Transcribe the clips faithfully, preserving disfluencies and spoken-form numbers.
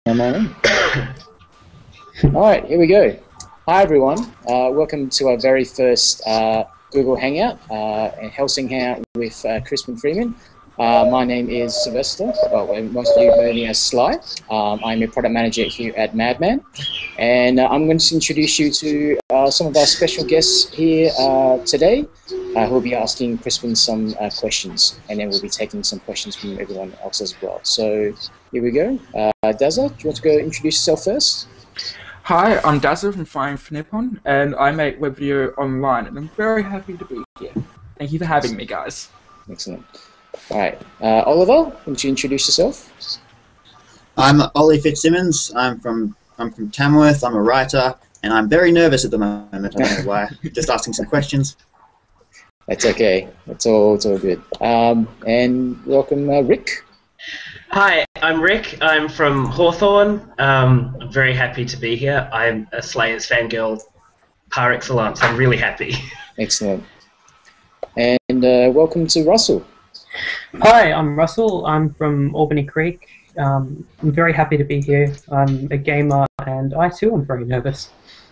Am I on? All right, here we go. Hi, everyone. Uh, welcome to our very first uh, Google Hangout, uh, and Helsing Hangout with uh, Crispin Freeman. Uh, my name is Sylvester, well, most of you know me as Sly. Um, I'm a product manager here at Madman, and uh, I'm going to introduce you to uh, some of our special guests here uh, today, uh, who will be asking Crispin some uh, questions, and then we'll be taking some questions from everyone else as well. So here we go. Uh, Daza, do you want to go introduce yourself first? Hi, I'm Daza from Flying for Nippon, and I make web video online, and I'm very happy to be here. Thank you for having me, guys. Excellent. All right, uh, Oliver, won't you introduce yourself? I'm Ollie Fitzsimmons. I'm from I'm from Tamworth. I'm a writer, and I'm very nervous at the moment. I don't know why. Just asking some questions. That's okay. That's all. It's all good. Um, and welcome, uh, Rick. Hi, I'm Rick. I'm from Hawthorne. Um, I'm very happy to be here. I'm a Slayers fangirl par excellence. I'm really happy. Excellent. And uh, welcome to Russell. Hi, I'm Russell. I'm from Albany Creek. Um, I'm very happy to be here. I'm a gamer, and I too am very nervous.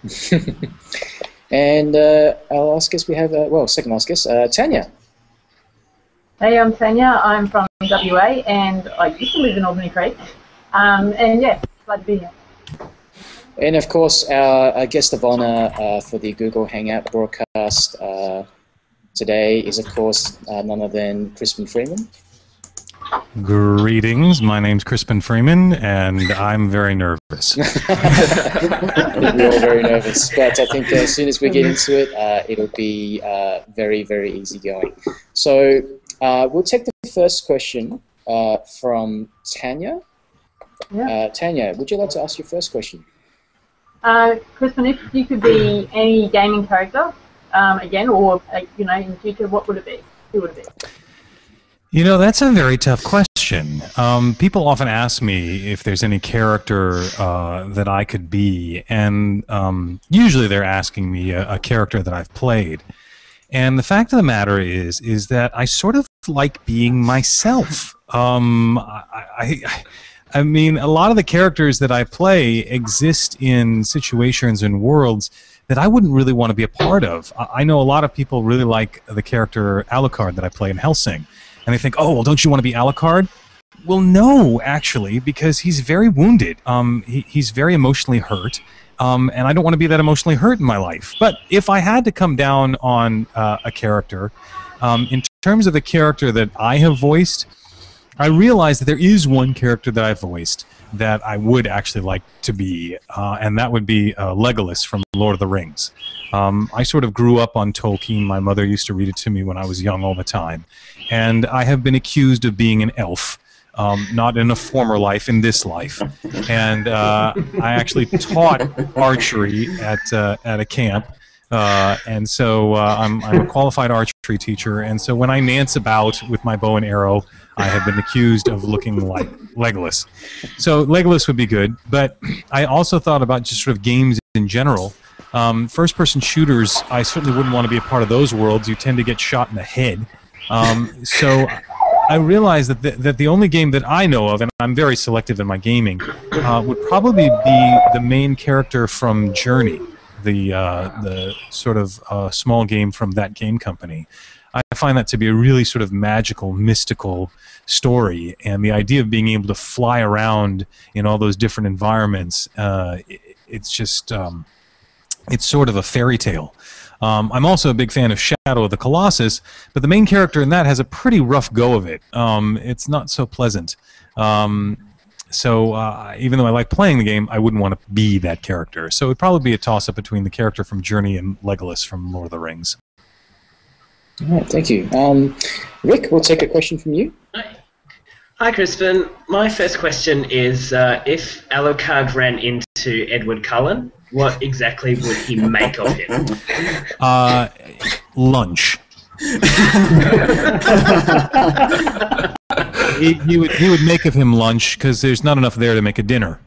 And uh, our last guest we have, uh, well, second last guest, uh, Tanya. Hey, I'm Tanya. I'm from W A, and I used to live in Albany Creek. Um, and yeah, glad to be here. And of course, our, our guest of honor uh, for the Google Hangout broadcast uh, today is, of course, uh, none other than Crispin Freeman. Greetings, my name's Crispin Freeman, and I'm very nervous. I think we're all very nervous, but I think as soon as we get into it, uh, it'll be uh, very, very easy going. So uh, we'll take the first question uh, from Tanya. Yeah. Uh, Tanya, would you like to ask your first question? Uh, Crispin, if you could be any gaming character, um, again, or uh, you know, in the future, what would it be? Who would it be? You know, that's a very tough question. Um, people often ask me if there's any character uh, that I could be, and um, usually they're asking me a, a character that I've played. And the fact of the matter is, is that I sort of like being myself. Um, I, I, I mean, a lot of the characters that I play exist in situations and worlds that I wouldn't really want to be a part of. I, I know a lot of people really like the character Alucard that I play in Hellsing. And they think, oh, well, don't you want to be Alucard? Well, no, actually, because he's very wounded. Um, he, he's very emotionally hurt, um, and I don't want to be that emotionally hurt in my life. But if I had to come down on uh, a character, um, in terms of the character that I have voiced, I realize that there is one character that I've voiced that I would actually like to be, uh, and that would be uh, Legolas from Lord of the Rings. Um, I sort of grew up on Tolkien. My mother used to read it to me when I was young all the time. And I have been accused of being an elf, um, not in a former life, in this life. And uh, I actually taught archery at, uh, at a camp. Uh, and so uh, I'm, I'm a qualified archery teacher. And so when I nance about with my bow and arrow, I have been accused of looking like Legolas. So Legolas would be good. But I also thought about just sort of games in general. Um, first-person shooters, I certainly wouldn't want to be a part of those worlds. You tend to get shot in the head. Um, so I realized that the, that the only game that I know of, and I'm very selective in my gaming, uh, would probably be the main character from Journey, the uh, the sort of uh, small game from that game company. I find that to be a really sort of magical, mystical story, and the idea of being able to fly around in all those different environments, uh, it, it's just um, it's sort of a fairy tale. Um, I'm also a big fan of Shadow of the Colossus, but the main character in that has a pretty rough go of it. Um, it's not so pleasant. Um, so uh, even though I like playing the game, I wouldn't want to be that character. So it would probably be a toss-up between the character from Journey and Legolas from Lord of the Rings. All right, thank you. Um, Rick, we'll take a question from you. Hi, Hi Crispin. My first question is, uh, if Alucard ran into Edward Cullen, what exactly would he make of him? Uh, lunch. he, he, would, he would make of him lunch because there's not enough there to make a dinner.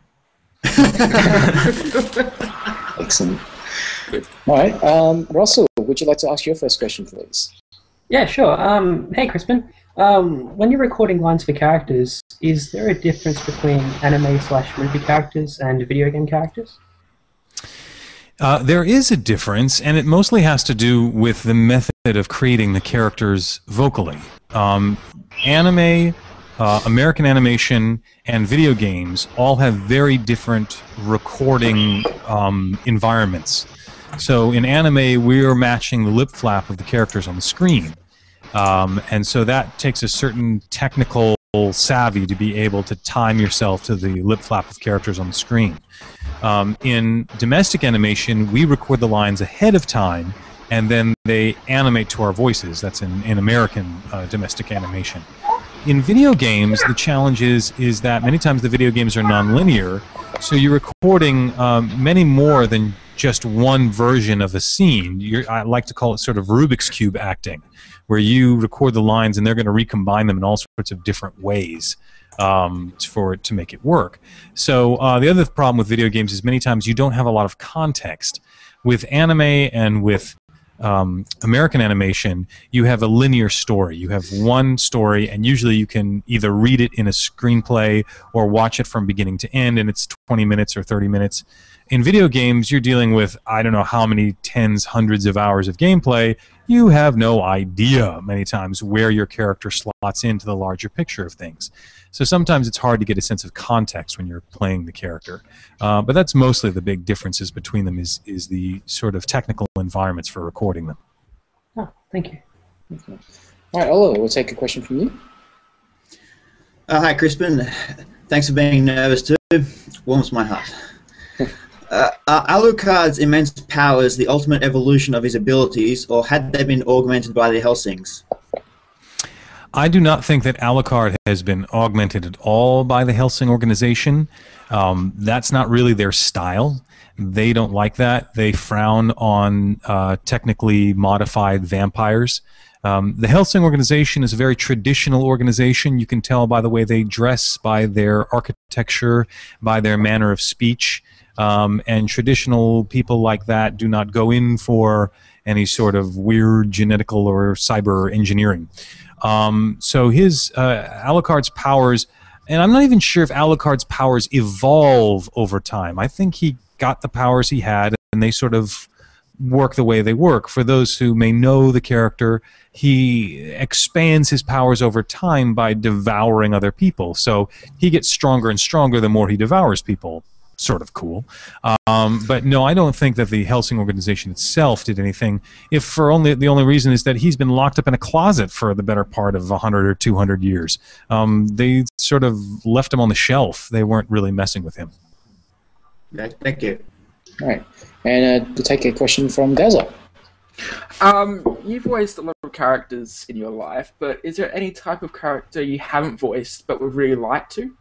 Excellent. All right, um, Russell, would you like to ask your first question, please? Yeah, sure. Um, hey, Crispin. Um, when you're recording lines for characters, is there a difference between anime slash movie characters and video game characters? Uh, there is a difference, and it mostly has to do with the method of creating the characters vocally. Um, anime, uh, American animation, and video games all have very different recording um, environments. So in anime, we're matching the lip flap of the characters on the screen. Um, and so that takes a certain technical savvy to be able to time yourself to the lip flap of characters on the screen. Um, in domestic animation, we record the lines ahead of time, and then they animate to our voices. That's in, in American uh, domestic animation. In video games, the challenge is, is that many times the video games are non-linear, so you're recording um, many more than just one version of a scene. You're, I like to call it sort of Rubik's Cube acting, where you record the lines and they're going to recombine them in all sorts of different ways. Um, for it to make it work. So uh, the other problem with video games is many times you don't have a lot of context. With anime and with um, American animation, you have a linear story. You have one story, and usually you can either read it in a screenplay or watch it from beginning to end, and it's twenty minutes or thirty minutes. In video games, you're dealing with I don't know how many tens, hundreds of hours of gameplay. You have no idea many times where your character slots into the larger picture of things. So sometimes it's hard to get a sense of context when you're playing the character. Uh, but that's mostly the big differences between them is, is the sort of technical environments for recording them. Oh, thank you. Okay. All right, Oliver, we'll take a question from you. Uh, hi, Crispin. Thanks for being nervous too. Warms my heart. Uh, are Alucard's immense powers the ultimate evolution of his abilities, or had they been augmented by the Hellsings? I do not think that Alucard has been augmented at all by the Hellsing organization. Um, that's not really their style. They don't like that. They frown on uh, technically modified vampires. Um, the Hellsing organization is a very traditional organization. You can tell by the way they dress, by their architecture, by their manner of speech. Um, and traditional people like that do not go in for any sort of weird genetical or cyber engineering. Um, so his uh, Alucard's powers, and I'm not even sure if Alucard's powers evolve over time. I think he got the powers he had, and they sort of work the way they work. For those who may know the character, he expands his powers over time by devouring other people. So he gets stronger and stronger the more he devours people. Sort of cool. Um, but no, I don't think that the Hellsing organization itself did anything. If for only the only reason is that he's been locked up in a closet for the better part of a hundred or two hundred years. Um, they sort of left him on the shelf. They weren't really messing with him. Okay, thank you. All right, and uh, to take a question from Dazzle. Um, you've voiced a lot of characters in your life, but is there any type of character you haven't voiced but would really like to?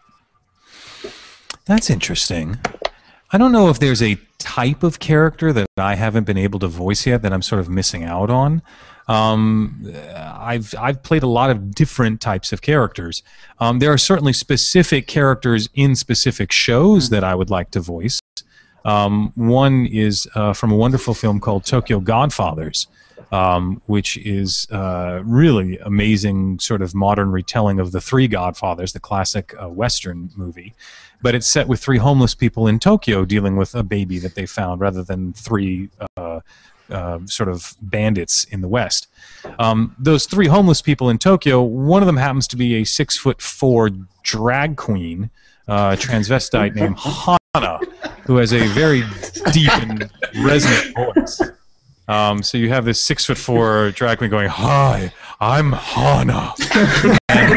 That's interesting. I don't know if there's a type of character that I haven't been able to voice yet that I'm sort of missing out on. Um, I've I've played a lot of different types of characters. Um, there are certainly specific characters in specific shows that I would like to voice. Um, one is uh, from a wonderful film called Tokyo Godfathers, um, which is uh, really amazing sort of modern retelling of the Three Godfathers, the classic uh, Western movie. But it's set with three homeless people in Tokyo dealing with a baby that they found rather than three uh, uh, sort of bandits in the West. Um, those three homeless people in Tokyo, one of them happens to be a six foot four drag queen, uh, transvestite named Hana, who has a very deep and resonant voice. Um, so you have this six foot four drag queen going, "Hi, I'm Hana." and,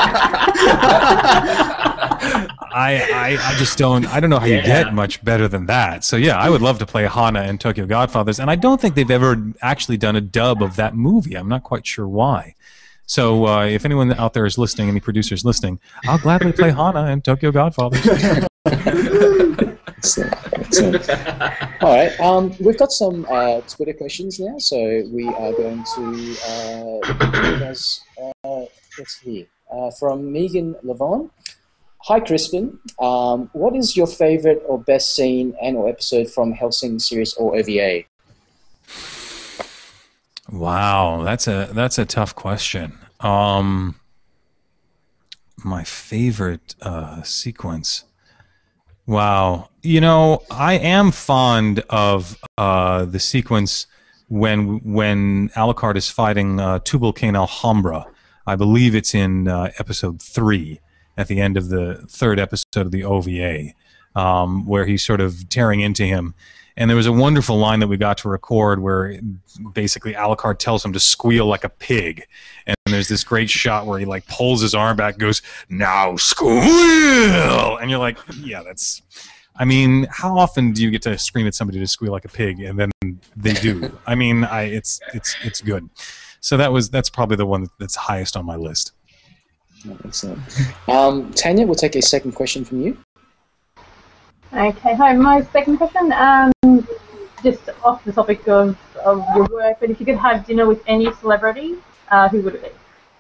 uh, I, I I just don't I don't know how you Yeah. get much better than that. So yeah, I would love to play Hana in Tokyo Godfathers, and I don't think they've ever actually done a dub of that movie. I'm not quite sure why. So uh, if anyone out there is listening, any producers listening, I'll gladly play Hana in Tokyo Godfathers. Excellent. Excellent. All right, um, we've got some uh, Twitter questions now, so we are going to uh, guys, uh, let's see, uh, from Megan Levon. Hi, Crispin. Um, what is your favorite or best scene and or episode from Hellsing series or O V A? Wow, that's a that's a tough question. Um, my favorite uh, sequence. Wow. You know, I am fond of uh, the sequence when when Alucard is fighting uh, Tubal Cain Alhambra. I believe it's in uh, episode three, at the end of the third episode of the O V A, um, where he's sort of tearing into him. And there was a wonderful line that we got to record where basically Alucard tells him to squeal like a pig. And there's this great shot where he like pulls his arm back and goes, "Now squeal!" And you're like, yeah, that's... I mean, how often do you get to scream at somebody to squeal like a pig, and then they do? I mean, I, it's it's it's good. So that was that's probably the one that's highest on my list. Excellent. Um, Tanya, we'll take a second question from you. Okay, hi. My second question, um, just off the topic of, of your work, but if you could have dinner with any celebrity, uh, who would it be?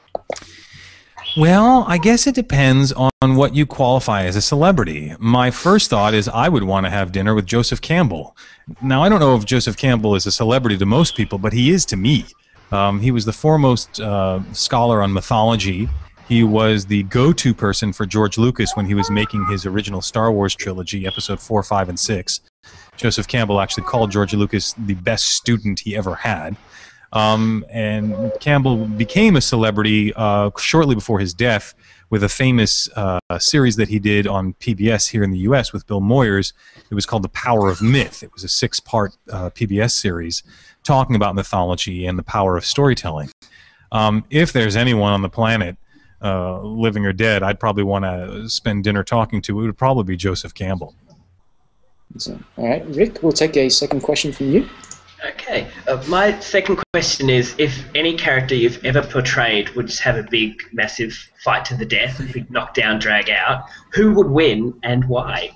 Well, I guess it depends on what you qualify as a celebrity. My first thought is I would want to have dinner with Joseph Campbell. Now, I don't know if Joseph Campbell is a celebrity to most people, but he is to me. Um, he was the foremost uh, scholar on mythology. He was the go-to person for George Lucas when he was making his original Star Wars trilogy, episode four, five, and six. Joseph Campbell actually called George Lucas the best student he ever had. Um, and Campbell became a celebrity uh, shortly before his death with a famous uh, series that he did on P B S here in the U S with Bill Moyers. It was called The Power of Myth. It was a six-part uh, P B S series talking about mythology and the power of storytelling. Um, if there's anyone on the planet, uh, living or dead, I'd probably want to spend dinner talking to, it would probably be Joseph Campbell. So, all right, Rick, we'll take a second question from you. Okay, uh, my second question is, if any character you've ever portrayed would just have a big, massive fight to the death, a big knockdown, drag out, who would win and why?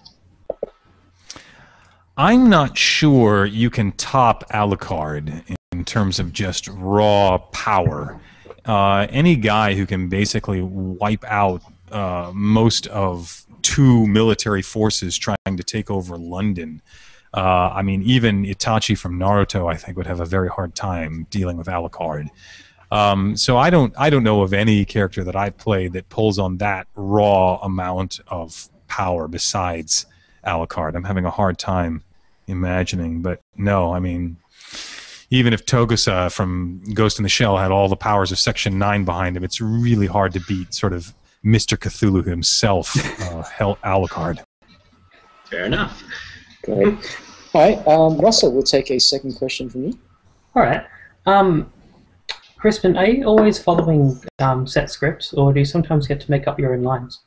I'm not sure you can top Alucard in terms of just raw power. Uh, any guy who can basically wipe out uh, most of two military forces trying to take over London. Uh, I mean, even Itachi from Naruto, I think, would have a very hard time dealing with Alucard. Um, so I don't, I don't know of any character that I've played that pulls on that raw amount of power besides Alucard. I'm having a hard time imagining, but no, I mean, even if Togusa from Ghost in the Shell had all the powers of Section nine behind him, it's really hard to beat sort of Mister Cthulhu himself, uh, Hell Alucard. Fair enough. Great. All right, um, Russell, we'll take a second question from you. All right. Um, Crispin, are you always following um, set scripts, or do you sometimes get to make up your own lines?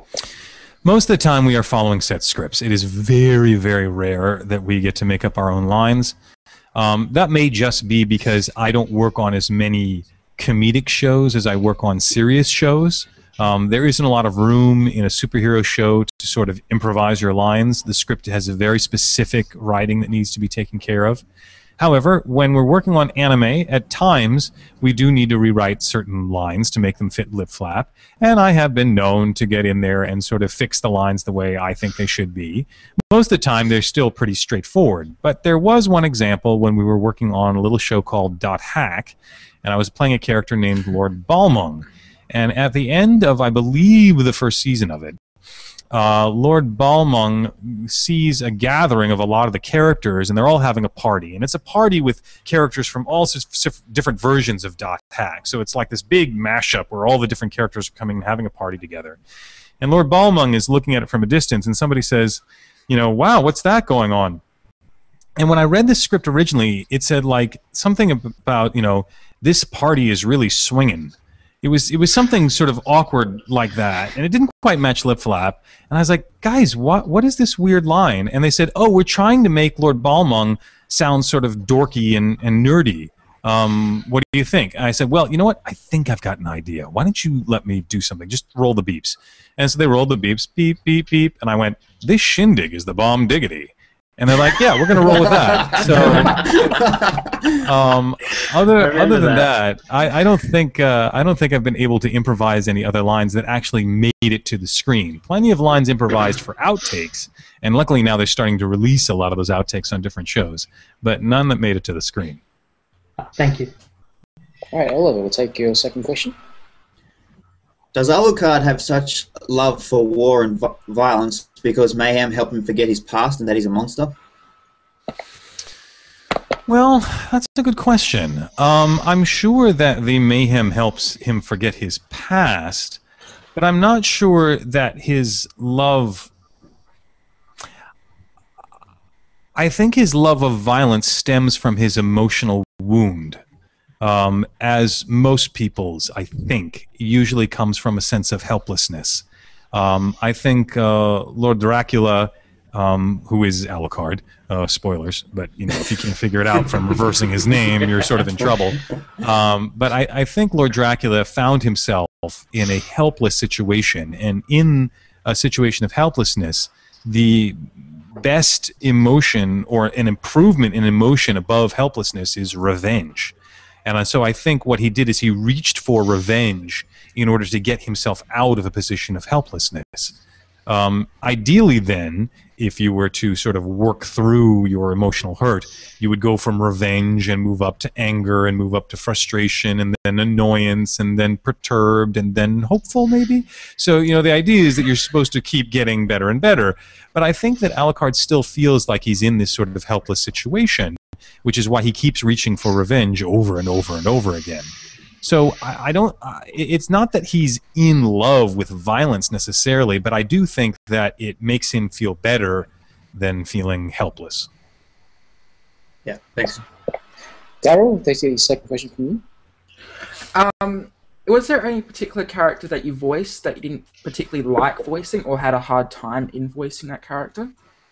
Most of the time we are following set scripts. It is very, very rare that we get to make up our own lines. Um, that may just be because I don't work on as many comedic shows as I work on serious shows. Um, there isn't a lot of room in a superhero show to sort of improvise your lines. The script has a very specific writing that needs to be taken care of. However, when we're working on anime, at times we do need to rewrite certain lines to make them fit lip flap, and I have been known to get in there and sort of fix the lines the way I think they should be. Most of the time they're still pretty straightforward, but there was one example when we were working on a little show called Dot Hack, and I was playing a character named Lord Balmung. And at the end of, I believe, the first season of it, uh, Lord Balmung sees a gathering of a lot of the characters, and they're all having a party. And it's a party with characters from all sorts different versions of Dot Hack. So it's like this big mashup where all the different characters are coming and having a party together. And Lord Balmung is looking at it from a distance, and somebody says, you know, wow, what's that going on? And when I read this script originally, it said, like, something about, you know, this party is really swinging. It was it was something sort of awkward like that, and it didn't quite match lip flap. And I was like, guys, what what is this weird line? And they said, oh, we're trying to make Lord Balmung sound sort of dorky and, and nerdy. Um, what do you think? And I said, well, you know what? I think I've got an idea. Why don't you let me do something? Just roll the beeps. And so they rolled the beeps, beep, beep, beep. And I went, this shindig is the bomb diggity. And they're like, yeah, we're going to roll with that. So, um, other other than that, that I, I don't think uh, I don't think I've been able to improvise any other lines that actually made it to the screen. Plenty of lines improvised for outtakes, and luckily now they're starting to release a lot of those outtakes on different shows, but none that made it to the screen. Thank you. All right, Oliver, we'll take your second question. Does Alucard have such love for war and vi violence because mayhem helped him forget his past and that he's a monster? Well, that's a good question. Um, I'm sure that the mayhem helps him forget his past, but I'm not sure that his love... I think his love of violence stems from his emotional wound, um, as most people's, I think, usually comes from a sense of helplessness. Um, I think uh, Lord Dracula, um, who is Alucard, uh, spoilers, but you know, if you can't figure it out from reversing his name, you're sort of in trouble. Um, but I, I think Lord Dracula found himself in a helpless situation, and in a situation of helplessness, the best emotion or an improvement in emotion above helplessness is revenge. And so I think what he did is he reached for revenge in order to get himself out of a position of helplessness. Um, ideally then, if you were to sort of work through your emotional hurt, you would go from revenge and move up to anger and move up to frustration and then annoyance and then perturbed and then hopeful maybe. So, you know, the idea is that you're supposed to keep getting better and better. But I think that Alucard still feels like he's in this sort of helpless situation, which is why he keeps reaching for revenge over and over and over again. So I, I don't. Uh, it's not that he's in love with violence necessarily, but I do think that it makes him feel better than feeling helpless. Yeah, thanks. Daryl, take the second question from you. Um, was there any particular character that you voiced that you didn't particularly like voicing, or had a hard time in voicing that character?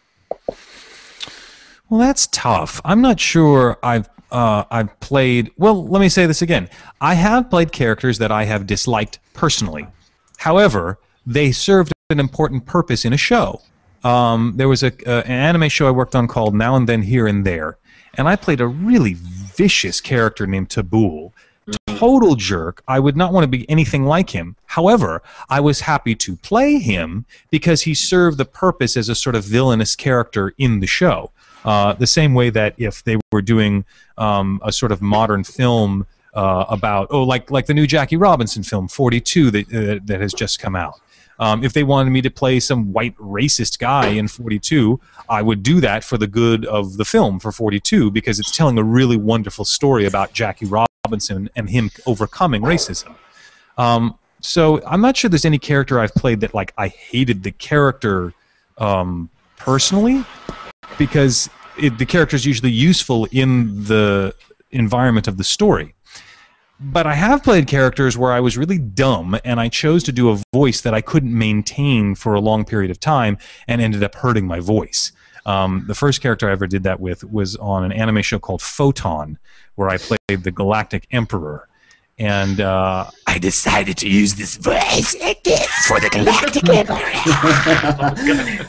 Well, that's tough. I'm not sure I've uh, I've played... Well, let me say this again. I have played characters that I have disliked personally. However, they served an important purpose in a show. Um, there was a, uh, an anime show I worked on called Now and Then, Here and There, and I played a really vicious character named Tabul. Total jerk. I would not want to be anything like him. However, I was happy to play him because he served the purpose as a sort of villainous character in the show. Uh, the same way that if they were doing um, a sort of modern film uh, about, oh, like like the new Jackie Robinson film, forty-two, that, uh, that has just come out. Um, if they wanted me to play some white racist guy in forty-two, I would do that for the good of the film for forty-two because it's telling a really wonderful story about Jackie Robinson and him overcoming racism. Um, so I'm not sure there's any character I've played that like I hated the character um, personally, because it, the character is usually useful in the environment of the story. But I have played characters where I was really dumb and I chose to do a voice that I couldn't maintain for a long period of time and ended up hurting my voice. Um, the first character I ever did that with was on an anime show called Photon, where I played the Galactic Emperor. And uh, I decided to use this voice again for the Galactic Emperor.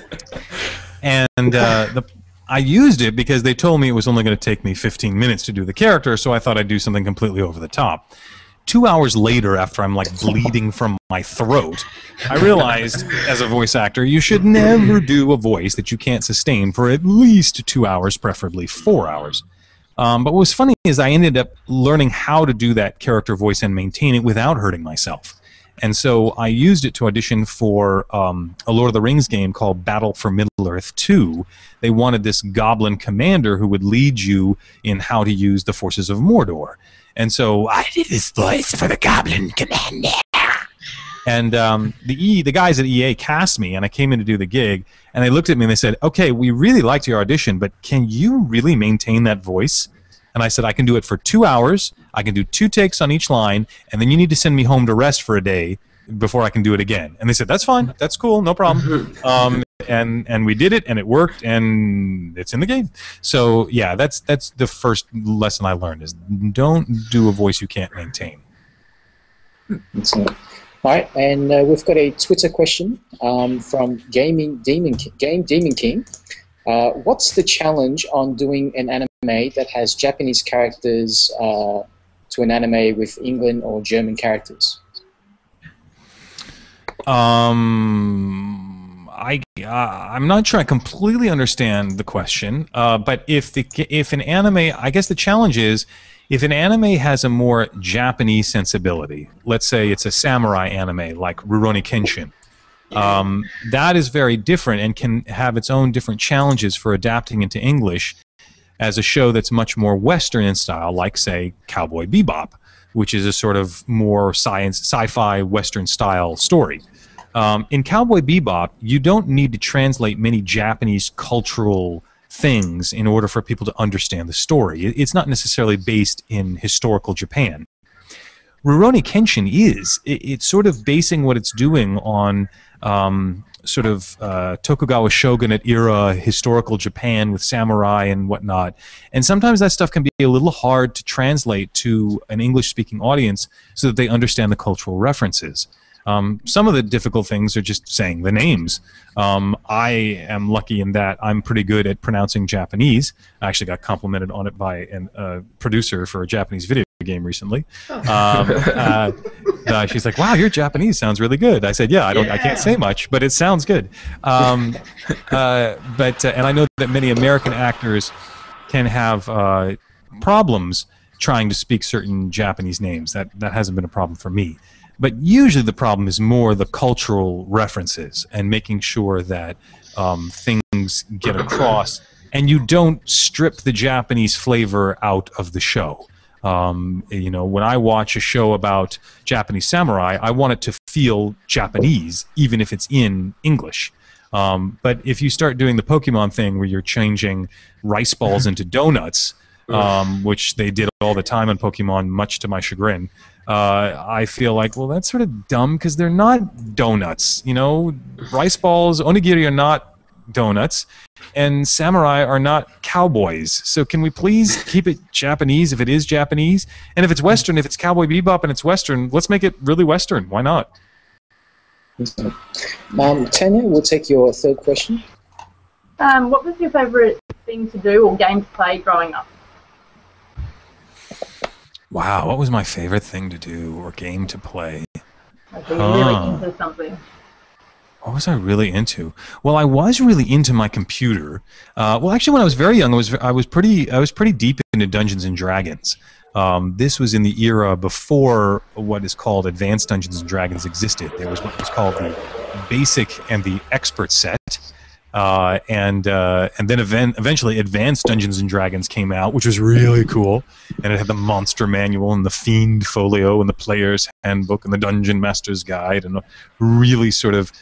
And uh, the, I used it because they told me it was only going to take me fifteen minutes to do the character, so I thought I'd do something completely over the top. Two hours later, after I'm like bleeding from my throat, I realized as a voice actor, you should never do a voice that you can't sustain for at least two hours, preferably four hours. Um, but what was funny is I ended up learning how to do that character voice and maintain it without hurting myself. And so I used it to audition for um, a Lord of the Rings game called Battle for Middle-earth two. They wanted this goblin commander who would lead you in how to use the forces of Mordor. And so I did this voice for the goblin commander. And um, the E, the guys at E A cast me, and I came in to do the gig, and they looked at me and they said, okay, we really liked your audition, but can you really maintain that voice? And I said, I can do it for two hours, I can do two takes on each line, and then you need to send me home to rest for a day before I can do it again. And they said, that's fine, that's cool, no problem. Um, and and we did it, and it worked, and it's in the game. So yeah, that's that's the first lesson I learned, is don't do a voice you can't maintain. Excellent. All right, and uh, we've got a Twitter question um, from Gaming Demon King, Game Demon King. Uh, what's the challenge on doing an anime that has Japanese characters uh, to an anime with England or German characters? Um, I uh, I'm not sure I completely understand the question, uh, but if the if an anime, I guess the challenge is if an anime has a more Japanese sensibility. Let's say it's a samurai anime like Rurouni Kenshin. Um, that is very different and can have its own different challenges for adapting into English as a show that's much more Western in style, like, say, Cowboy Bebop, which is a sort of more science, sci-fi Western style story. Um, in Cowboy Bebop, you don't need to translate many Japanese cultural things in order for people to understand the story. It's not necessarily based in historical Japan. Rurouni Kenshin is. It's sort of basing what it's doing on um, sort of uh, Tokugawa shogunate era historical Japan with samurai and whatnot. And sometimes that stuff can be a little hard to translate to an English-speaking audience so that they understand the cultural references. Um, some of the difficult things are just saying the names. Um, I am lucky in that I'm pretty good at pronouncing Japanese. I actually got complimented on it by a uh, producer for a Japanese video game recently. Um, uh, uh, she's like, "Wow, your Japanese sounds really good." I said, "Yeah, I don't, yeah. I can't say much, but it sounds good." Um, uh, but uh, and I know that many American actors can have uh, problems trying to speak certain Japanese names. That that hasn't been a problem for me. But usually the problem is more the cultural references and making sure that um, things get across, and you don't strip the Japanese flavor out of the show. Um, you know, when I watch a show about Japanese samurai, I want it to feel Japanese, even if it's in English. Um, but if you start doing the Pokemon thing where you're changing rice balls into donuts, um, which they did all the time in Pokemon, much to my chagrin, uh, I feel like, well, that's sort of dumb because they're not donuts. You know, rice balls, onigiri are not donuts, and samurai are not cowboys. So can we please keep it Japanese if it is Japanese? And if it's Western, if it's Cowboy Bebop and it's Western, let's make it really Western. Why not? Um, Tanya, we'll take your third question. Um, what was your favourite thing to do or game to play growing up? Wow, what was my favorite thing to do or game to play? Like, were you huh. really into something? What was I really into? Well, I was really into my computer. Uh, well, actually, when I was very young, I was I was pretty I was pretty deep into Dungeons and Dragons. Um, this was in the era before what is called Advanced Dungeons and Dragons existed. There was what was called the Basic and the Expert set, uh, and uh, and then event eventually Advanced Dungeons and Dragons came out, which was really cool. And it had the Monster Manual and the Fiend Folio and the Player's Handbook and the Dungeon Master's Guide and a really sort of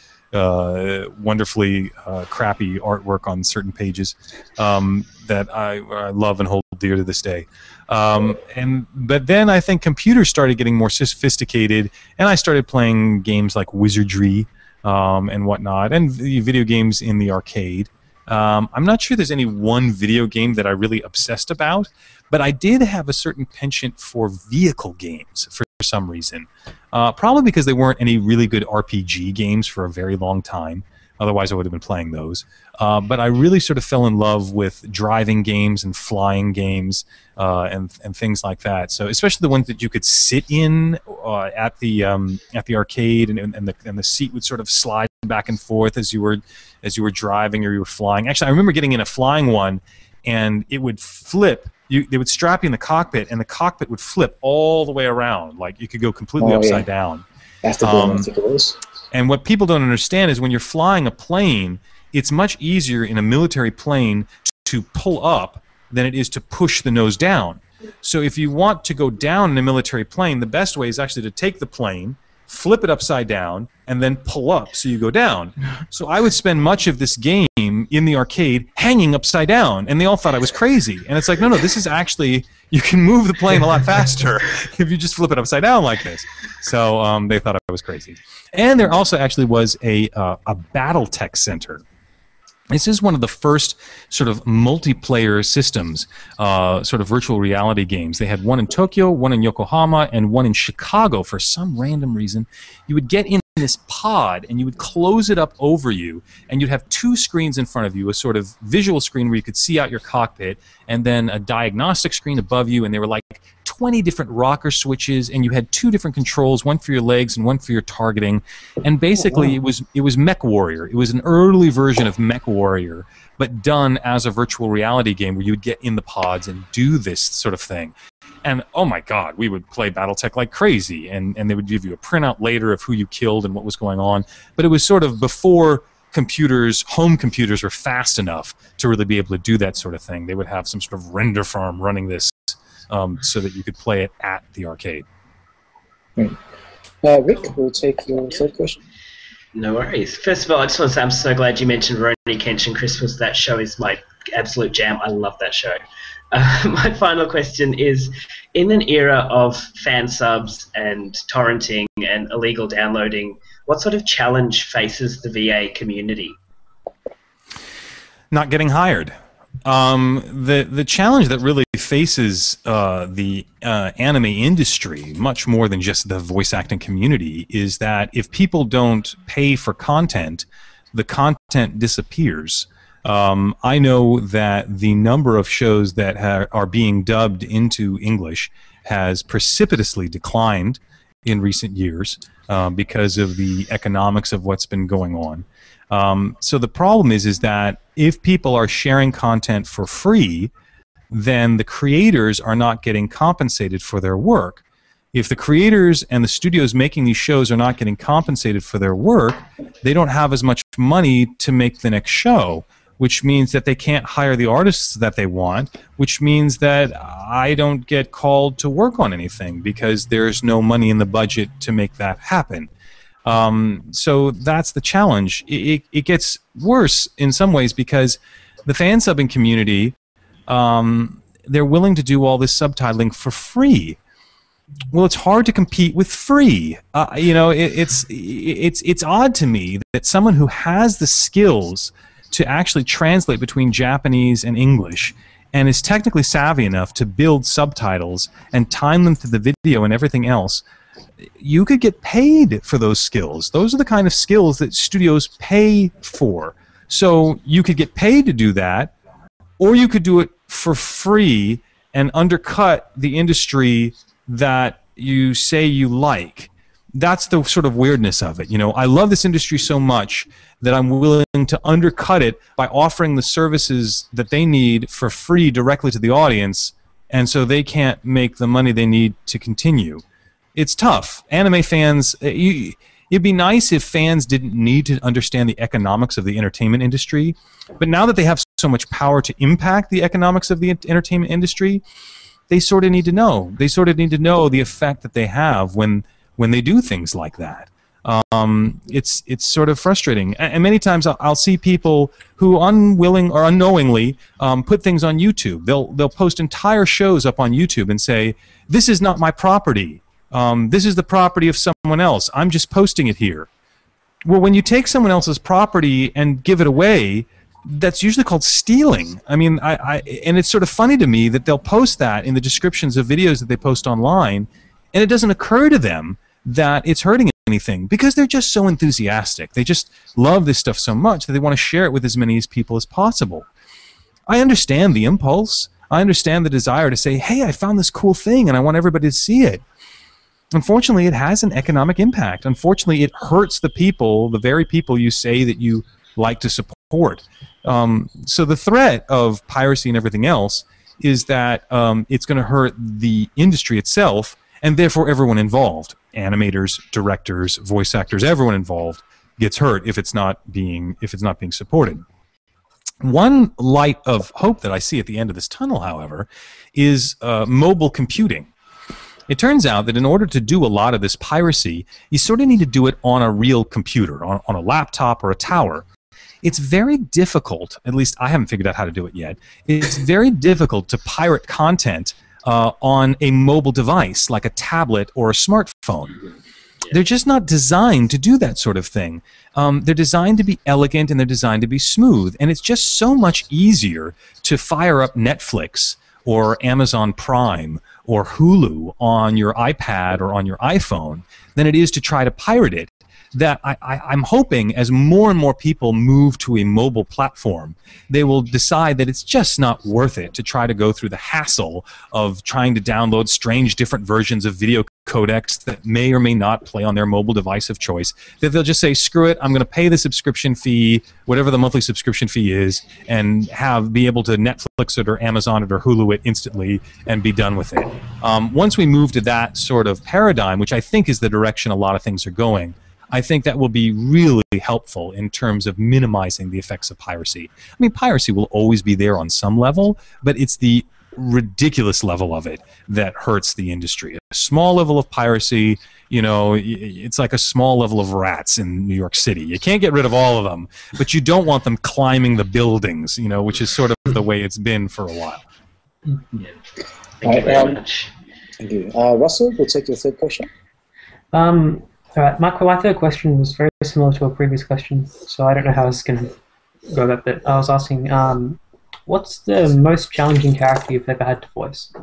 Uh, wonderfully uh, crappy artwork on certain pages um, that I, I love and hold dear to this day. Um, and but then I think computers started getting more sophisticated, and I started playing games like Wizardry um, and whatnot, and video games in the arcade. Um, I'm not sure there's any one video game that I really obsessed about, but I did have a certain penchant for vehicle games for some reason. Uh, probably because there weren't any really good R P G games for a very long time. Otherwise, I would have been playing those. Uh, but I really sort of fell in love with driving games and flying games uh, and and things like that. So, especially the ones that you could sit in uh, at the um, at the arcade, and, and the and the seat would sort of slide back and forth as you were as you were driving or you were flying. Actually, I remember getting in a flying one, and it would flip. You, they would strap you in the cockpit, and the cockpit would flip all the way around. Like you could go completely oh, upside yeah. down. That's the um, And what people don't understand is when you're flying a plane, it's much easier in a military plane to pull up than it is to push the nose down. So if you want to go down in a military plane, the best way is actually to take the plane, flip it upside down, and then pull up so you go down. So I would spend much of this game in the arcade hanging upside down, and they all thought I was crazy. And it's like, no, no, this is actually, you can move the plane a lot faster if you just flip it upside down like this. So um, they thought I was crazy. And there also actually was a, uh, a BattleTech Center. This is one of the first sort of multiplayer systems, uh, sort of virtual reality games. They had one in Tokyo, one in Yokohama, and one in Chicago for some random reason. You would get in this pod, and you would close it up over you, and you'd have two screens in front of you, a sort of visual screen where you could see out your cockpit, and then a diagnostic screen above you, and they were like twenty different rocker switches, and you had two different controls, one for your legs and one for your targeting. And basically, it was it was Mech Warrior. It was an early version of Mech Warrior, but done as a virtual reality game where you would get in the pods and do this sort of thing. And oh my God, we would play BattleTech like crazy, and, and they would give you a printout later of who you killed and what was going on. But it was sort of before computers, home computers, were fast enough to really be able to do that sort of thing. They would have some sort of render farm running this um, so that you could play it at the arcade. Great. Uh, Rick, we'll take your third question. No worries. First of all, I just want to say I'm so glad you mentioned Rurouni Kenshin Christmas. That show is my absolute jam. I love that show. Uh, my final question is, in an era of fan subs and torrenting and illegal downloading, what sort of challenge faces the V A community? Not getting hired. Um, the the challenge that really faces uh, the uh, anime industry, much more than just the voice acting community, is that if people don't pay for content, the content disappears. Um, I know that the number of shows that ha are being dubbed into English has precipitously declined in recent years uh, because of the economics of what's been going on. Um, so the problem is, is that if people are sharing content for free, then the creators are not getting compensated for their work. If the creators and the studios making these shows are not getting compensated for their work, they don't have as much money to make the next show, which means that they can't hire the artists that they want, which means that I don't get called to work on anything because there's no money in the budget to make that happen. Um, so that's the challenge. It, it, it gets worse in some ways because the fan subbing community, um, they're willing to do all this subtitling for free. Well, it's hard to compete with free. Uh, you know, it, it's it's it's odd to me that someone who has the skills to actually translate between Japanese and English and is technically savvy enough to build subtitles and time them to the video and everything else, you could get paid for those skills. Those are the kind of skills that studios pay for. So you could get paid to do that, or you could do it for free and undercut the industry that you say you like. That's the sort of weirdness of it. You know, I love this industry so much that I'm willing to undercut it by offering the services that they need for free directly to the audience, and so they can't make the money they need to continue. It's tough. Anime fans, you, it'd be nice if fans didn't need to understand the economics of the entertainment industry, but now that they have so much power to impact the economics of the entertainment industry, they sort of need to know. They sort of need to know the effect that they have when when they do things like that. Um, it's it's sort of frustrating. And, and many times I'll, I'll see people who unwilling or unknowingly um, put things on YouTube. They'll they'll post entire shows up on YouTube and say, "This is not my property. Um, this is the property of someone else. I'm just posting it here." Well, when you take someone else's property and give it away, that's usually called stealing. I mean, I, I and it's sort of funny to me that they'll post that in the descriptions of videos that they post online, and it doesn't occur to them that it's hurting anything because they're just so enthusiastic. They just love this stuff so much that they want to share it with as many as people as possible. I understand the impulse. I understand the desire to say, "Hey, I found this cool thing and I want everybody to see it." Unfortunately, it has an economic impact. Unfortunately, it hurts the people, the very people you say that you like to support. Um, so the threat of piracy and everything else is that um, it's going to hurt the industry itself, and therefore everyone involved. Animators, directors, voice actors, everyone involved gets hurt if it's not being if it's not being supported. One light of hope that I see at the end of this tunnel, however, is uh, mobile computing. It turns out that in order to do a lot of this piracy, you sort of need to do it on a real computer, on, on a laptop or a tower. It's very difficult, at least I haven't figured out how to do it yet, it's very difficult to pirate content uh, on a mobile device like a tablet or a smartphone. They're just not designed to do that sort of thing. Um, they're designed to be elegant and they're designed to be smooth, and it's just so much easier to fire up Netflix or Amazon Prime or Hulu on your iPad or on your iPhone than it is to try to pirate it. that I, I, I'm hoping as more and more people move to a mobile platform, they will decide that it's just not worth it to try to go through the hassle of trying to download strange different versions of video codecs that may or may not play on their mobile device of choice, that they'll just say, screw it, I'm going to pay the subscription fee, whatever the monthly subscription fee is, and have be able to Netflix it or Amazon it or Hulu it instantly and be done with it. Um, once we move to that sort of paradigm, which I think is the direction a lot of things are going, I think that will be really helpful in terms of minimizing the effects of piracy. I mean, piracy will always be there on some level, but it's the ridiculous level of it that hurts the industry. A small level of piracy, you know, it's like a small level of rats in New York City. You can't get rid of all of them, but you don't want them climbing the buildings, you know, which is sort of the way it's been for a while. Yeah. Thank you very um, much. Thank you. Uh, Russell, we'll take your third question. Um, all right, my, my third question was very similar to a previous question, so I don't know how I was going to go about that. I was asking, um, what's the most challenging character you've ever had to voice?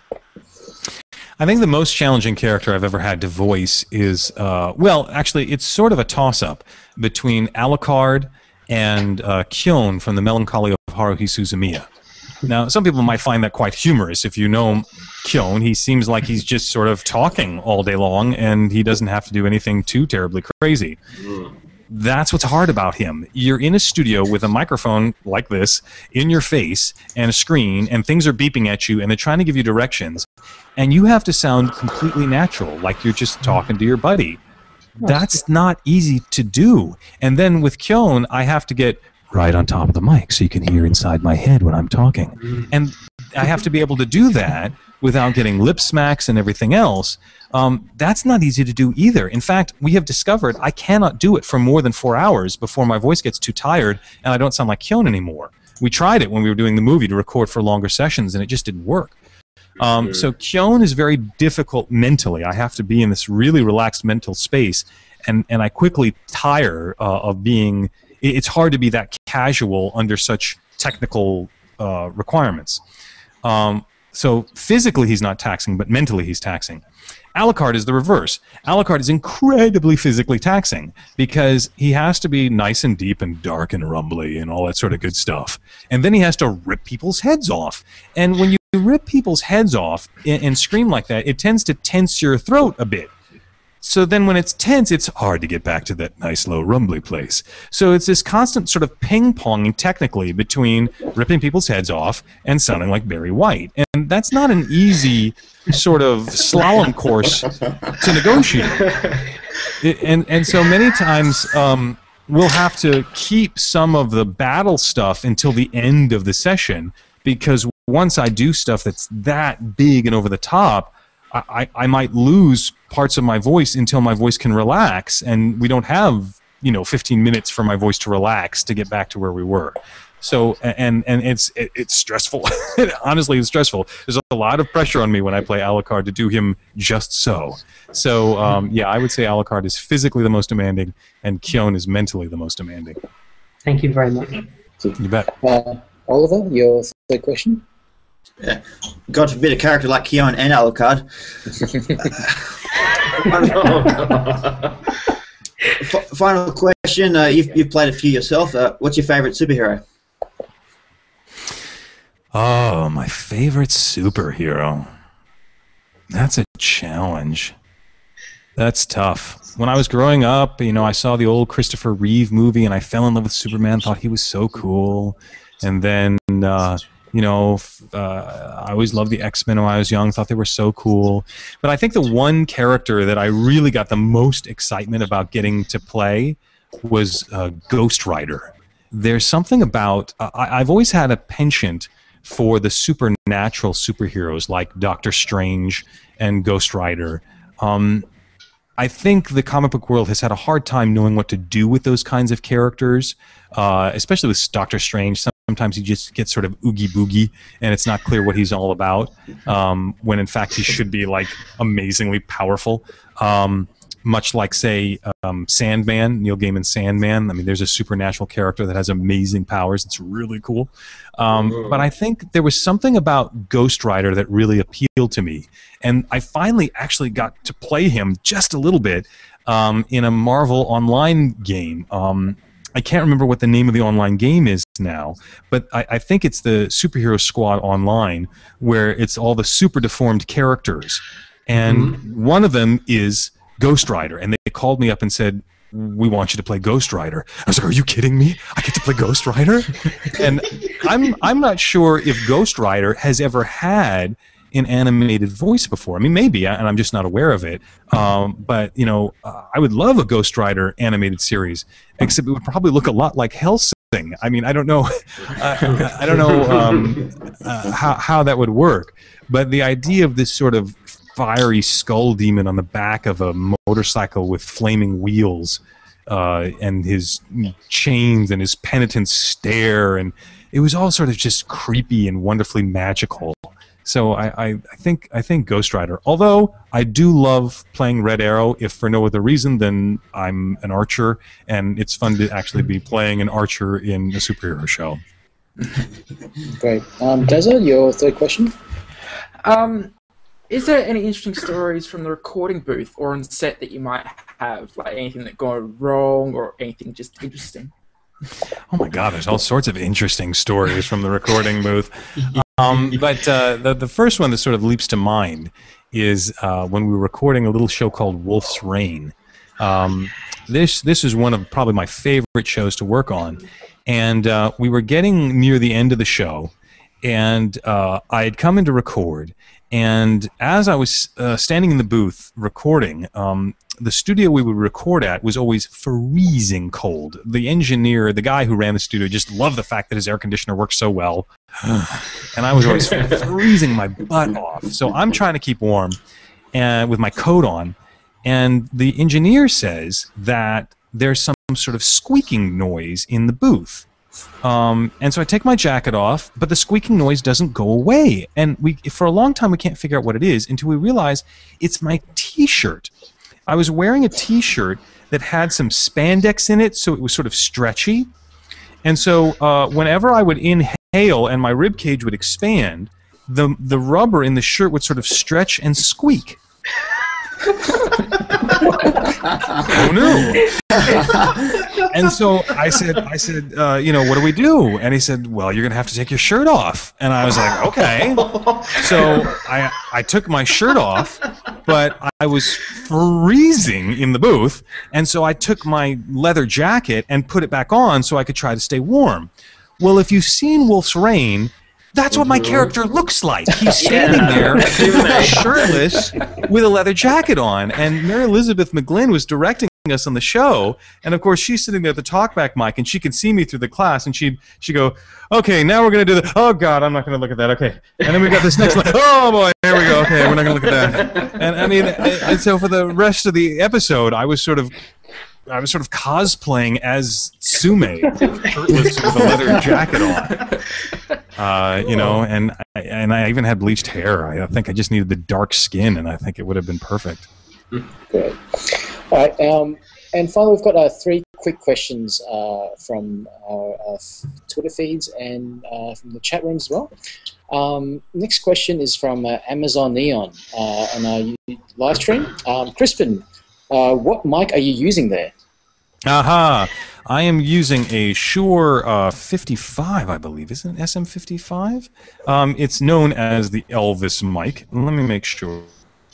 I think the most challenging character I've ever had to voice is, uh, well, actually, it's sort of a toss-up between Alucard and uh, Kyon from The Melancholy of Haruhi Suzumiya. Now, some people might find that quite humorous. If you know Kyon, he seems like he's just sort of talking all day long, and he doesn't have to do anything too terribly crazy. That's what's hard about him. You're in a studio with a microphone like this in your face and a screen, and things are beeping at you, and they're trying to give you directions, and you have to sound completely natural, like you're just talking to your buddy. That's not easy to do. And then with Kyon, I have to get right on top of the mic so you can hear inside my head when I'm talking. And I have to be able to do that without getting lip smacks and everything else. Um, that's not easy to do either. In fact, we have discovered I cannot do it for more than four hours before my voice gets too tired and I don't sound like Kyon anymore. We tried it when we were doing the movie to record for longer sessions, and it just didn't work. Um, so Kyon is very difficult mentally. I have to be in this really relaxed mental space, and, and I quickly tire uh, of being... It's hard to be that casual under such technical uh, requirements. Um, so physically he's not taxing, but mentally he's taxing. Alucard is the reverse. Alucard is incredibly physically taxing because he has to be nice and deep and dark and rumbly and all that sort of good stuff. And then he has to rip people's heads off. And when you rip people's heads off and, and scream like that, it tends to tense your throat a bit. So then when it's tense, it's hard to get back to that nice, low, rumbly place. So it's this constant sort of ping-ponging technically between ripping people's heads off and sounding like Barry White. And that's not an easy sort of slalom course to negotiate. It, and, and so many times um, we'll have to keep some of the battle stuff until the end of the session, because once I do stuff that's that big and over the top, I, I might lose parts of my voice until my voice can relax, and we don't have, you know, fifteen minutes for my voice to relax to get back to where we were. So, and and it's it, it's stressful. Honestly, it's stressful. There's a lot of pressure on me when I play Alucard to do him just so. So, um, yeah, I would say Alucard is physically the most demanding, and Kyon is mentally the most demanding. Thank you very much. You bet. Uh, Oliver, your third question? Yeah. God forbid a character like Kyon and Alucard. F final question. Uh, you've, you've played a few yourself. Uh, what's your favorite superhero? Oh, my favorite superhero. That's a challenge. That's tough. When I was growing up, you know, I saw the old Christopher Reeve movie, and I fell in love with Superman, thought he was so cool. And then... Uh, You know, uh, I always loved the X-Men when I was young, thought they were so cool. But I think the one character that I really got the most excitement about getting to play was uh, Ghost Rider. There's something about... Uh, I, I've always had a penchant for the supernatural superheroes like Doctor Strange and Ghost Rider. Um, I think the comic book world has had a hard time knowing what to do with those kinds of characters, uh, especially with Doctor Strange. Sometimes he just gets sort of oogie boogie, and it's not clear what he's all about, um, when in fact he should be like amazingly powerful. Um, much like, say, um, Sandman, Neil Gaiman's Sandman. I mean, there's a supernatural character that has amazing powers. It's really cool. Um, but I think there was something about Ghost Rider that really appealed to me. And I finally actually got to play him just a little bit um, in a Marvel Online game. Um, I can't remember what the name of the online game is now, but I, I think it's the Superhero Squad Online, where it's all the super deformed characters. And mm-hmm. one of them is Ghost Rider, and they called me up and said, we want you to play Ghost Rider. I was like, are you kidding me? I get to play Ghost Rider? And I'm, I'm not sure if Ghost Rider has ever had an animated voice before. I mean, maybe, and I'm just not aware of it. Um, but, you know, uh, I would love a Ghost Rider animated series, except it would probably look a lot like Hellsing. I mean, I don't know, uh, I don't know um, uh, how, how that would work. But the idea of this sort of fiery skull demon on the back of a motorcycle with flaming wheels uh, and his chains and his penitent stare, and it was all sort of just creepy and wonderfully magical. So I, I, I think I think Ghost Rider. Although I do love playing Red Arrow, if for no other reason than I'm an archer, and it's fun to actually be playing an archer in a superhero show. Great. Um, Deza, your third question? Um, is there any interesting stories from the recording booth or on set that you might have, like anything that gone wrong or anything just interesting? Oh my God, there's all sorts of interesting stories from the recording booth. Um, but uh, the, the first one that sort of leaps to mind is uh, when we were recording a little show called Wolf's Rain. Um, this, this is one of probably my favorite shows to work on. And uh, we were getting near the end of the show, and uh, I had come in to record. And as I was uh, standing in the booth recording, um, the studio we would record at was always freezing cold. The engineer, the guy who ran the studio, just loved the fact that his air conditioner worked so well. And I was always freezing my butt off. So I'm trying to keep warm and with my coat on. And the engineer says that there's some sort of squeaking noise in the booth. Um, and so I take my jacket off, but the squeaking noise doesn't go away. And we, for a long time, we can't figure out what it is until we realize it's my T-shirt. I was wearing a T-shirt that had some spandex in it, so it was sort of stretchy. And so uh, whenever I would inhale and my rib cage would expand, the the rubber in the shirt would sort of stretch and squeak. Oh no! And so I said, I said, uh, you know, what do we do? And he said, well, you're gonna have to take your shirt off. And I was like, okay. So I I took my shirt off, but I was freezing in the booth, and so I took my leather jacket and put it back on so I could try to stay warm. Well, if you've seen Wolf's Rain, that's what my character looks like. He's standing there, shirtless, with a leather jacket on. And Mary Elizabeth McGlynn was directing us on the show, and of course she's sitting there at the talkback mic, and she could see me through the class, and she'd she'd go, okay, now we're gonna do the, oh God, I'm not gonna look at that, okay. And then we got this next one, oh boy, here we go, okay, we're not gonna look at that. And I mean, and so for the rest of the episode, I was sort of I was sort of cosplaying as Sume, shirtless with a leather jacket on. Uh, you know, and I, and I even had bleached hair. I think I just needed the dark skin, and I think it would have been perfect. Great. All right, um, and finally, we've got uh, three quick questions uh, from our uh, Twitter feeds and uh, from the chat room as well. Um, next question is from uh, Amazon Neon uh, on our live stream. Um, Crispin, uh, what mic are you using there? Aha! I am using a Shure uh, fifty-five, I believe. Isn't it S M fifty-five? Um, it's known as the Elvis mic. Let me make sure.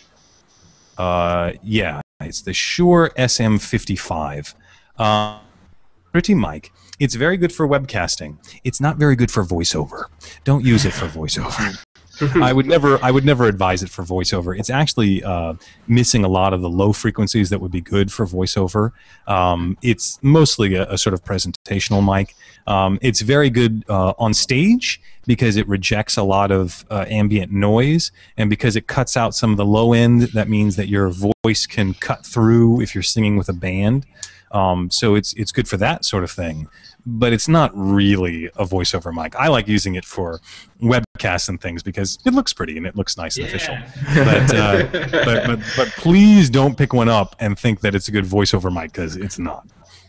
Uh, yeah, it's the Shure S M fifty-five. Uh, pretty mic. It's very good for webcasting. It's not very good for voiceover. Don't use it for voiceover. I would never, I would never advise it for voiceover. It's actually uh, missing a lot of the low frequencies that would be good for voiceover. Um, it's mostly a, a sort of presentational mic. Um, it's very good uh, on stage because it rejects a lot of uh, ambient noise, and because it cuts out some of the low end, that means that your voice can cut through if you're singing with a band. Um, so it's it's good for that sort of thing, but it's not really a voiceover mic. I like using it for web podcasts and things because it looks pretty and it looks nice and Yeah. official. But, uh, but, but but please don't pick one up and think that it's a good voiceover mic because it's not.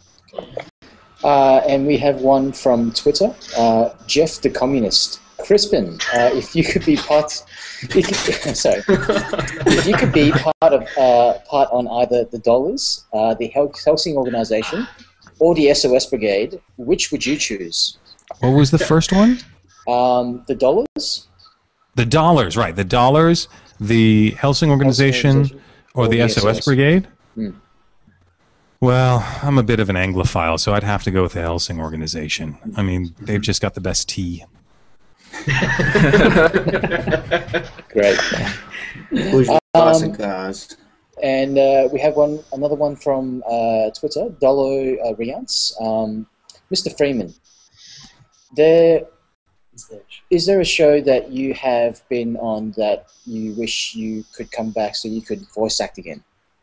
Uh, and we have one from Twitter, uh, Jeff the Communist. Crispin, uh, if you could be part, if you, sorry, if you could be part of uh, part on either the Dollars, uh, the Hel- Helsing organization, or the S O S Brigade, which would you choose? What was the first one? Um, the Dollars, The Dollars, right? The Dollars, the Helsing organization, organization, or, or the the S O S S O S. Brigade? Hmm. Well, I'm a bit of an Anglophile, so I'd have to go with the Helsing organization. I mean, they've just got the best tea. Great. Who's your Um, classic cars? And uh, we have one, another one from uh, Twitter, Dolo uh, Riance. Um, Mister Freeman, there is there a show that you have been on that you wish you could come back so you could voice act again?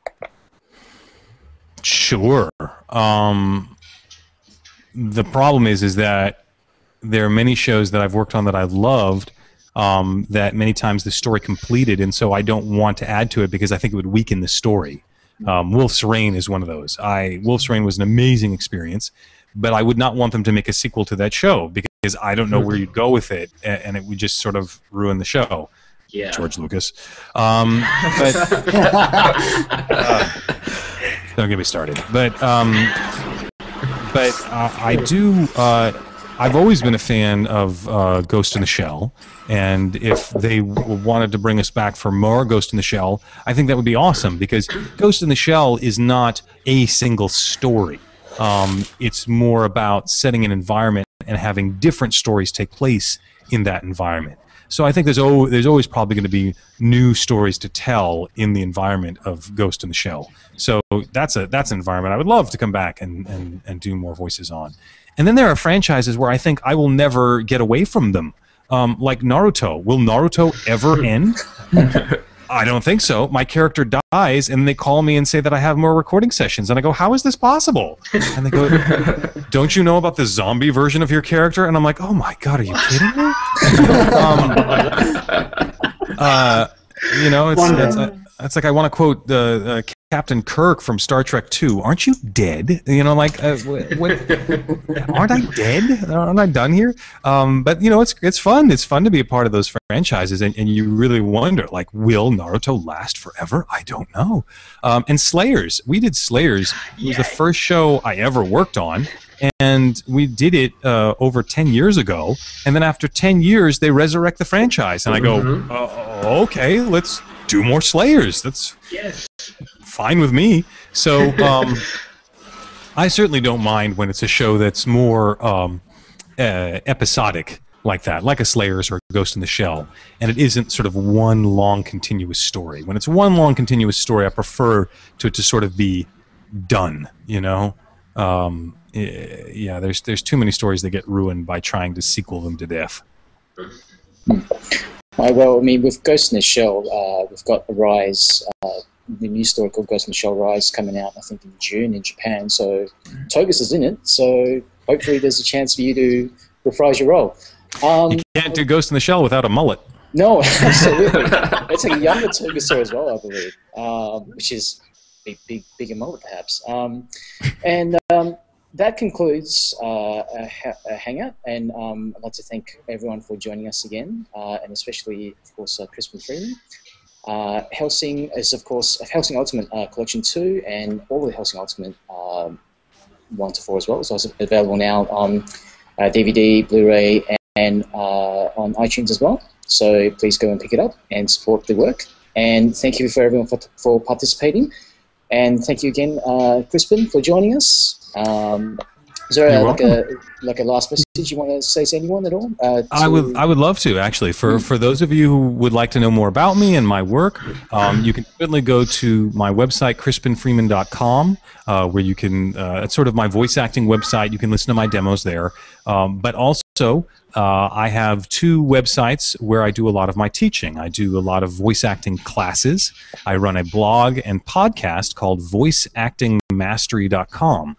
Sure. Um, the problem is, is that there are many shows that I've worked on that I loved. Um, that many times the story completed, and so I don't want to add to it because I think it would weaken the story. Um, Wolf's Rain is one of those. I Wolf's Rain was an amazing experience, but I would not want them to make a sequel to that show because I don't know where you'd go with it, and, and it would just sort of ruin the show. Yeah. George Lucas. Um, but uh, don't get me started. But um, but uh, I do. Uh, I've always been a fan of uh, Ghost in the Shell, and if they w- wanted to bring us back for more Ghost in the Shell, I think that would be awesome because Ghost in the Shell is not a single story. Um, it's more about setting an environment and having different stories take place in that environment. So I think there's o- there's always probably going to be new stories to tell in the environment of Ghost in the Shell. So that's a that's an environment I would love to come back and, and, and do more voices on. And then there are franchises where I think I will never get away from them, um, like Naruto. Will Naruto ever end? I don't think so. My character dies, and they call me and say that I have more recording sessions. And I go, how is this possible? And they go, don't you know about the zombie version of your character? And I'm like, oh my God, are you kidding me? um, uh, you know, it's, it's, uh, it's like I want to quote the uh, Captain Kirk from Star Trek two. Aren't you dead? You know, like, uh, what, what, aren't I dead? Aren't I done here? Um, but you know, it's it's fun. It's fun to be a part of those franchises, and, and you really wonder, like, will Naruto last forever? I don't know. Um, and Slayers, we did Slayers. It was the first show I ever worked on, and we did it uh, over ten years ago. And then after ten years, they resurrect the franchise, and I go, Mhm. uh, okay, let's do more Slayers. That's Yes. fine with me. So um, I certainly don't mind when it's a show that's more um, uh, episodic like that, like a Slayers or a Ghost in the Shell, and it isn't sort of one long continuous story. When it's one long continuous story, I prefer to it to sort of be done, you know? Um, eh, yeah, there's there's too many stories that get ruined by trying to sequel them to death. Uh, well, I mean, with Ghost in the Shell, uh, we've got Rise, uh, the new story called Ghost in the Shell Rise coming out, I think, in June in Japan. So Togus is in it, so hopefully there's a chance for you to reprise your role. Um, You can't do Ghost in the Shell without a mullet. no, absolutely. It's a younger Togus as well, I believe, um, which is big, big, bigger mullet, perhaps. Um, and um, that concludes uh, a, ha- a Hangout, and um, I'd like to thank everyone for joining us again, uh, and especially, of course, uh, Crispin Freeman. Uh, Helsing is, of course, Helsing Ultimate uh, Collection two, and all of the Helsing Ultimate um, one to four as well. It's also available now on uh, D V D, Blu-ray, and, and uh, on iTunes as well. So please go and pick it up and support the work. And thank you for everyone for, for participating. And thank you again, uh, Crispin, for joining us. Um, is there a, like a like a last message you want to say to anyone at all? Uh, to I would I would love to, actually. For for those of you who would like to know more about me and my work, um, you can certainly go to my website, crispin freeman dot com, uh, where you can, uh, it's sort of my voice acting website. You can listen to my demos there. Um, but also, uh, I have two websites where I do a lot of my teaching. I do a lot of voice acting classes. I run a blog and podcast called voice acting mastery dot com.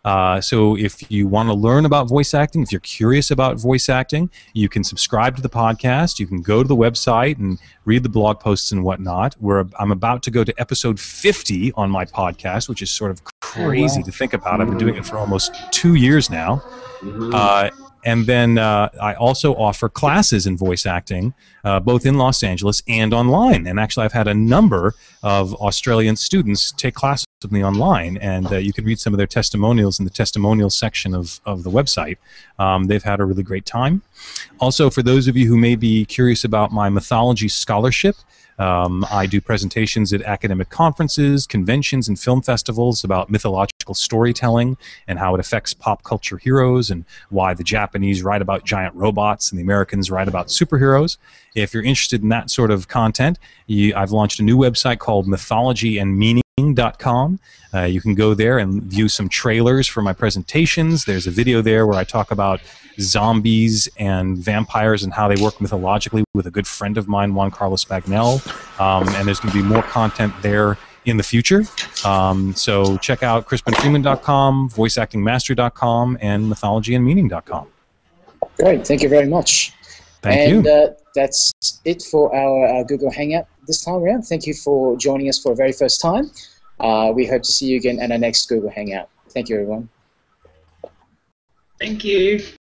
Uh, so if you want to learn about voice acting, if you're curious about voice acting, you can subscribe to the podcast. You can go to the website and read the blog posts and whatnot. We're, I'm about to go to episode fifty on my podcast, which is sort of crazy wow. to think about. I've been doing it for almost two years now. Uh, and then uh, I also offer classes in voice acting, uh, both in Los Angeles and online. And actually, I've had a number of Australian students take classes with me online, and uh, you can read some of their testimonials in the testimonials section of, of the website. Um, they've had a really great time. Also, for those of you who may be curious about my mythology scholarship, Um, I do presentations at academic conferences, conventions, and film festivals about mythological storytelling and how it affects pop culture heroes and why the Japanese write about giant robots and the Americans write about superheroes. If you're interested in that sort of content, you, I've launched a new website called mythology and meaning dot com. Uh, you can go there and view some trailers for my presentations. There's a video there where I talk about zombies and vampires and how they work mythologically with a good friend of mine, Juan Carlos Bagnell. Um, and there's going to be more content there in the future. Um, so check out crispin freeman dot com, voice acting mastery dot com, and mythology and meaning dot com. Great, thank you very much. Thank and, you. Uh, that's it for our uh, Google Hangout this time around. Thank you for joining us for the very first time. Uh, we hope to see you again at our next Google Hangout. Thank you, everyone. Thank you.